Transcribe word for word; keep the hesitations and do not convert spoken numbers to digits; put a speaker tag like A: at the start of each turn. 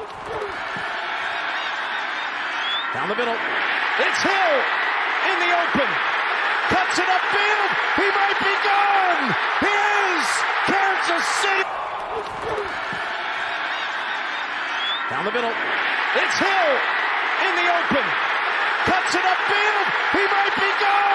A: Down the middle. It's Hill in the open. Cuts it upfield. He might be gone. He is. Kansas City. Down the middle. It's Hill in the open. Cuts it upfield. He might be gone.